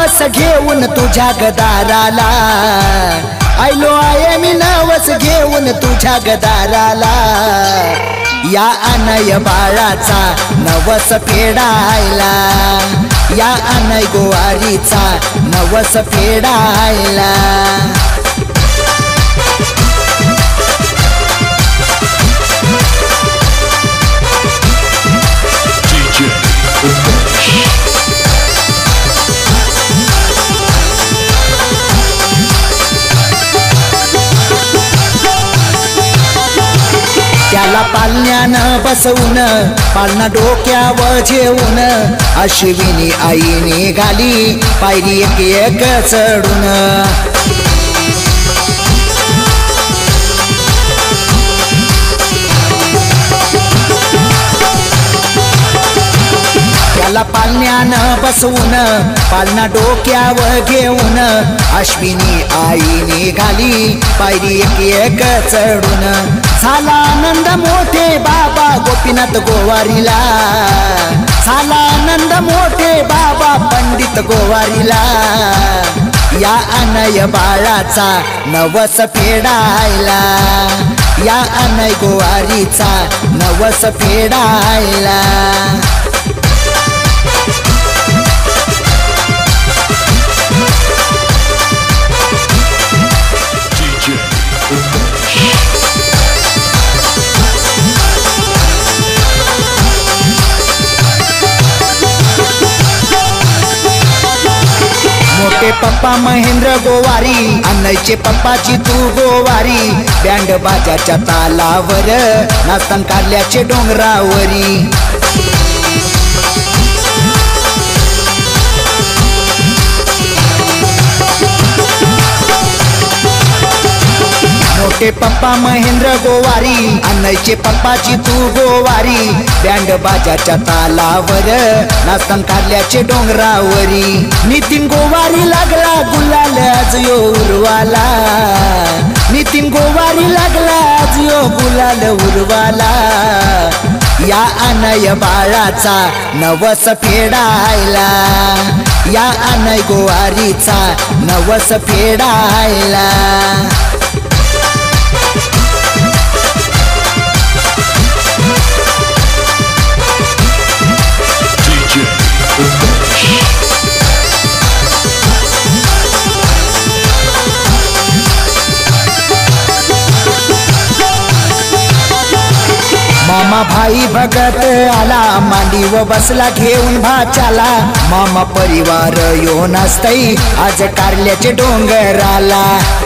नवस घेऊन तुझ्या गदाराला, आयलो आहे मी नवस घेऊन तुझ्या गदाराला, या अनय बाळाचा नवस फेडायला, या अनय गोवारीचा नवस फेडायला। त्याला पालण्यानं बसवून पालना डोक्यावर ठेवून, अश्विनी आईने घाली पायरी एक एक चढून, त्याला पालण्यानं बसवून पालना डोक्यावर घेऊन, अश्विनी आईने घाली पायरी एक एक चढून, झाला आनंद मोठे बाबा गोपीनाथ गोवारीला, झाला आनंद मोठे बाबा पंडित गोवारीला, या अनय बाळाचा नवस फेडायला, या अनय गोवारीचा नवस फेडायला। मोठे पप्पा महेंद्र गोवारी, अनयचे पप्पाची तू गोवारी, बँड बाजाच्या तालावर नाचतान कारल्याचे डोंगरावरी, मोठे पप्पा महेंद्र गोवारी, अनयचे पप्पाची तू गोवारी, बँड बाजाच्या तालावर नाचतान कारल्याचे डोंगरावरी, नितीन गोवारी लागला गुलाल आज यो उरवाला, नितीन गोवारी लागला आज यो गुलाल उरवाला, या अनय बाळाचा नवस फेडायला, या अनय गोवारीचा नवस फेडायला। मामा भाई भगत आला मांडी व बसला घेऊन भाच्याला, मामा परिवार यो नाचतई आज कारल्याचे डोंगराला,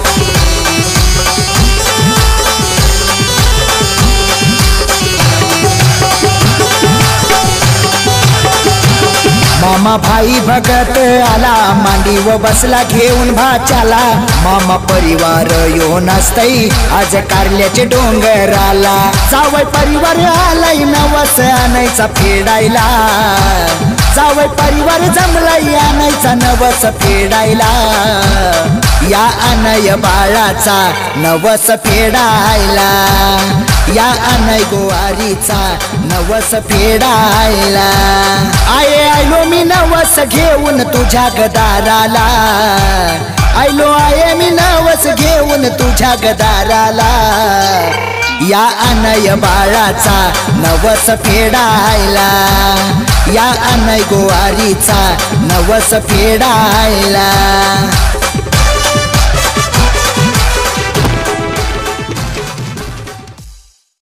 मामा भाई भगत आला मांडी व बसला घेऊन भाच्याला, मामा परिवार यो नाचतई आज कारल्याचे डोंगराला, जावई परिवार आलाय नवस आणायचा फेडायला, जावई परिवार जमलाय आणायचा नवस फेडायला, या अनय बाळाचा नवस फेडायला, या अनय गोवारीचा नवस फेडायला। आयलो मी नवस घेऊन तुझ्या गदाराला, आयलो आहे मी नवस घेऊन तुझ्या गदाराला, या अनय बाळाचा नवस फेडायला, या अनय गोवारीचा नवस फेडायला।